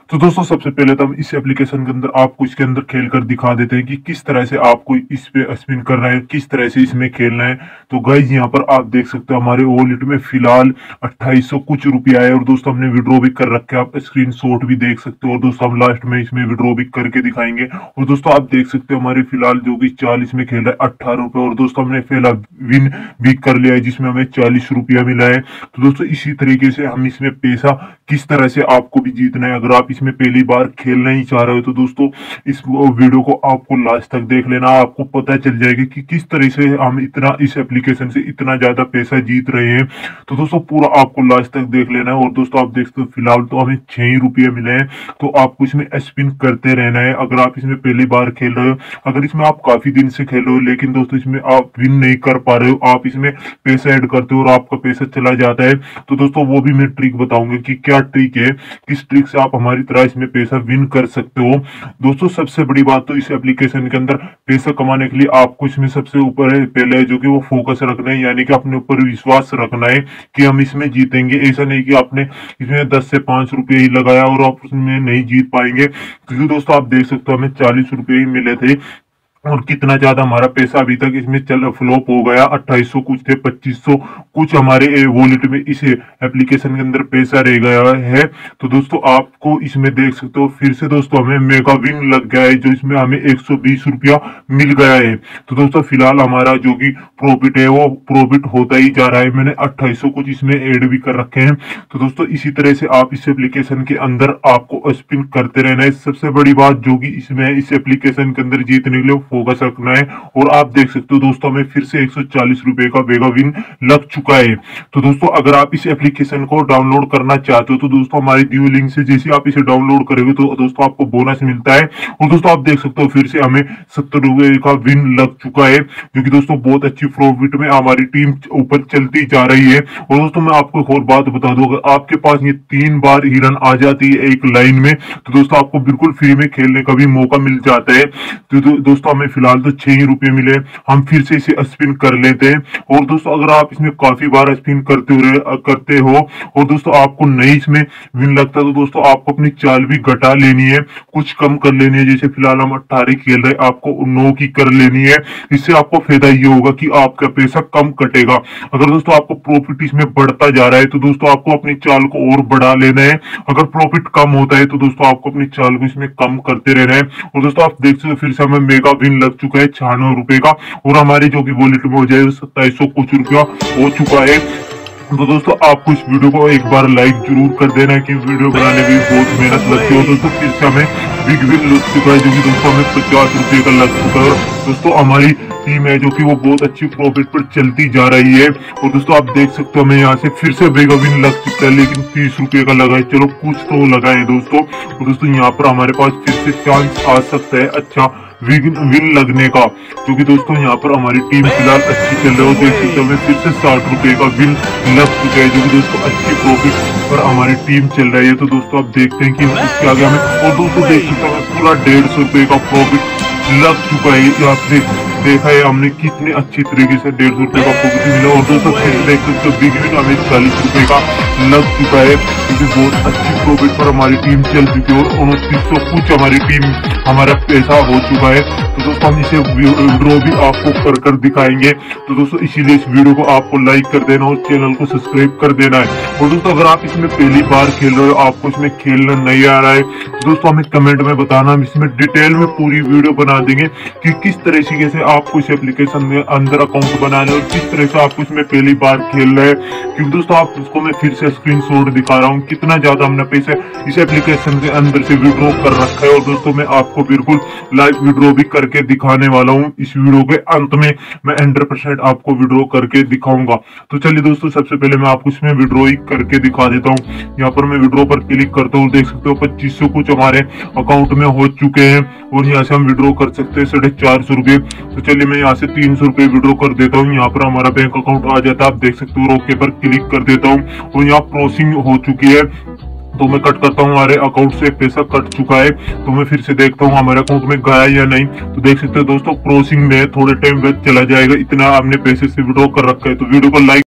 तो दोस्तों सबसे पहले तो हम इस एप्लीकेशन के अंदर आपको इसके अंदर खेल कर दिखा देते हैं कि किस तरह से आपको इस पे स्पिन करना है, किस तरह से इसमें खेलना है। तो गाइज यहाँ पर आप देख सकते हो हमारे वॉलेट में फिलहाल 2800 कुछ रुपया है और दोस्तों हमने विड्रॉ भी कर रखे हैं, आप स्क्रीनशॉट भी देख सकते हो। और दोस्तों हम लास्ट में इसमें विड्रॉ भी करके दिखाएंगे। और दोस्तों आप देख सकते हो हमारे फिलहाल जो कि 40 में खेल रहा है 18 रुपए। और दोस्तों हमने पहला विन भी कर लिया है जिसमें हमें 40 रुपया मिला है। तो दोस्तों इसी तरीके से हम इसमें पैसा किस तरह से आपको भी जीतना है, अगर आप इसमें पहली बार खेलना ही चाह रहे हो तो दोस्तों इस वीडियो को आपको लास्ट तक देख लेना, आपको पता चल जाएगा कि किस तरह से हम इतना इस एप्लीकेशन से इतना ज्यादा पैसा जीत रहे हैं। तो दोस्तों पूरा आपको लास्ट तक देख लेना है। और दोस्तों आप देख सकते हो फिलहाल तो हमें 6 रुपये मिले हैं, तो आपको इसमें स्पिन करते रहना है अगर आप इसमें पहली बार खेल रहे हो। अगर इसमें आप काफी दिन से खेल रहे हो लेकिन दोस्तों इसमें आप विन नहीं कर पा रहे हो, आप इसमें पैसा ऐड करते हो और आपका पैसा चला जाता है, तो दोस्तों वो भी मैं ट्रिक बताऊंगा कि क्या ट्रिक है, किस ट्रिक से आप हमारी तरह इसमें पैसा विन कर सकते हो। दोस्तों सबसे बड़ी बात तो इस एप्लीकेशन के अंदर पैसा कमाने के लिए आपको इसमें सबसे ऊपर है पहले जो कि वो फोकस रखना है, यानी कि अपने ऊपर विश्वास रखना है कि हम इसमें जीतेंगे। ऐसा नहीं कि आपने इसमें 10 से 5 रुपए ही लगाया और आप उसमें नहीं जीत पाएंगे। क्योंकि दोस्तों आप देख सकते हो हमें 40 रुपए ही मिले थे और कितना ज्यादा हमारा पैसा अभी तक इसमें चल फ्लॉप हो गया। 2800 कुछ थे, 2500 कुछ हमारे वॉलेट में इस एप्लीकेशन के अंदर पैसा रह गया है। तो दोस्तों आपको इसमें देख सकते हो फिर से दोस्तों हमें मेगा विन लग गया है जो इसमें हमें 120 रुपया मिल गया है। तो दोस्तों फिलहाल हमारा जो कि प्रॉफिट है वो प्रॉफिट होता ही जा रहा है। मैंने 2800 कुछ इसमें ऐड भी कर रखे हैं। तो दोस्तों इसी तरह से आप इस एप्लीकेशन के अंदर आपको स्पिन करते रहना है। सबसे बड़ी बात जो कि इसमें इस एप्लीकेशन के अंदर जीतने के लिए फोकस रखना है। और आप देख सकते हो दोस्तों हमें फिर से 140 रुपए का मेगा विन लग चुका है। तो दोस्तों अगर आप इस एप्लीकेशन को डाउनलोड करना चाहते हो तो दोस्तों हमारी दी हुई लिंक से जैसे आप इसे डाउनलोड करोगे तो दोस्तों आपको बोनस मिलता है। और दोस्तों आप देख सकते हो फिर से हमें 70 रुपए का विन लग चुका है जो कि दोस्तों बहुत अच्छी प्रॉफिट में हमारी टीम ऊपर चलती जा रही है। और दोस्तों मैं आपको एक और बात बता दूं, अगर आपके पास ये 3 बार हिरन आ जाती है एक लाइन में तो दोस्तों आपको बिल्कुल फ्री में खेलने का भी मौका मिल जाता है। तो दोस्तों हमें फिलहाल तो 6 ही रुपए मिले, हम फिर से इसे स्पिन कर लेते हैं। और दोस्तों अगर आप इसमें काफी बार स्पिन करते हो और दोस्तों आपको नहीं इसमें विन लगता तो दोस्तों आपको अपनी चाल भी घटा लेनी है, कुछ कम कर लेनी है। जैसे फिलहाल हम 18 खेल रहे, आपको 9 की कर लेनी है। इससे आपको फायदा ये होगा कि आपका पैसा कम कटेगा। अगर दोस्तों आपको प्रॉफिट इसमें बढ़ता जा रहा है तो दोस्तों आपको अपनी चाल को और बढ़ा लेना है। अगर प्रॉफिट कम होता है तो दोस्तों आपको अपनी चाल को इसमें कम करते रहना है। और दोस्तों आप देख सकते हो फिर से हमें मेगा विन लग चुका है 96 रुपए का और हमारे जो कि वॉलेट में हो जाए 2700 कुछ रुपया हो चुका है। तो दोस्तों आपको इस वीडियो को एक बार लाइक जरूर कर देना है कि वीडियो बनाने में बहुत मेहनत लगती है। दोस्तों फिर से हमें बिग विन लग चुका है जो कि दोस्तों हमें 50 रुपए का लग चुका है। दोस्तों हमारी टीम है जो कि वो बहुत अच्छी प्रॉफिट पर चलती जा रही है। और दोस्तों आप देख सकते हो हमें यहाँ से फिर से मेगा विन लग चुका है लेकिन 30 रुपए का लगा है, चलो कुछ तो लगा है दोस्तों। और दोस्तों यहाँ पर हमारे पास फिर से चांस आ सकता है अच्छा विन लगने का, क्योंकि दोस्तों यहाँ पर हमारी टीम फिलहाल अच्छी चल रही है। देख सकते हैं फिर से 60 रुपए का विन लग चुका है जो कि दोस्तों अच्छी प्रॉफिट पर हमारी टीम चल रही है। तो दोस्तों आप देखते हैं कि इसके आगे हमें और दोस्तों देख सकते हैं पूरा 150 रुपए का प्रॉफिट लग चुका है। आपने देखा है हमने कितने अच्छी तरीके से 150 रुपए का प्रॉफिट मिला। और दोस्तों फिर देख सकते हो बिग विन हमें 40 रुपए का लग चुका है क्योंकि बहुत अच्छी प्रॉफिट पर हमारी टीम चल चुकी है और 2900 कुछ हमारी टीम हमारा पैसा हो चुका है। तो दोस्तों हम इसे विड्रॉ भी आपको कर दिखाएंगे। तो दोस्तों इसीलिए इस वीडियो को आपको लाइक कर देना और चैनल को सब्सक्राइब कर देना है। और दोस्तों अगर आप इसमें पहली बार खेल रहे हो, आपको इसमें खेलना नहीं आ रहा है तो दोस्तों हमें कमेंट में बताना, हम इसमें डिटेल में पूरी वीडियो बना देंगे कि किस तरीके से आपको इस एप्लीकेशन में अंदर अकाउंट बनाना है और किस तरह से आपको इसमें पहली बार खेलना है। क्योंकि दोस्तों आप उसको मैं फिर से स्क्रीनशॉट दिखा रहा हूँ कितना ज्यादा हमने पैसे इस एप्लीकेशन के अंदर से विड्रॉ कर रखा है। और दोस्तों मैं आपको बिल्कुल लाइव विड्रॉ भी करके दिखाने वाला हूँ। इस वीडियो के अंत में मैं 100% आपको विड्रॉ करके दिखाऊंगा। तो चलिए दोस्तों सबसे पहले मैं आपको इसमें विड्रॉ ही करके दिखा देता हूँ। यहाँ पर मैं विड्रॉ पर क्लिक करता हूँ, देख सकते हो 2500 कुछ हमारे अकाउंट में हो चुके हैं और यहाँ से हम विड्रॉ कर सकते हैं 450 रुपए। तो चलिए मैं यहाँ से 300 रुपए विड्रॉ कर देता हूँ। यहाँ पर हमारा बैंक अकाउंट आ जाता है, आप देख सकते हो। ओके पर क्लिक कर देता हूँ और यहाँ प्रोसेसिंग हो चुकी है तो मैं कट करता हूँ। हमारे अकाउंट से पैसा कट चुका है तो मैं फिर से देखता हूँ हमारे अकाउंट में गया या नहीं। तो देख सकते हो दोस्तों प्रोसेसिंग में थोड़े टाइम बाद चला जाएगा, इतना आपने पैसे से विड्रॉ कर रखा है। तो वीडियो को लाइक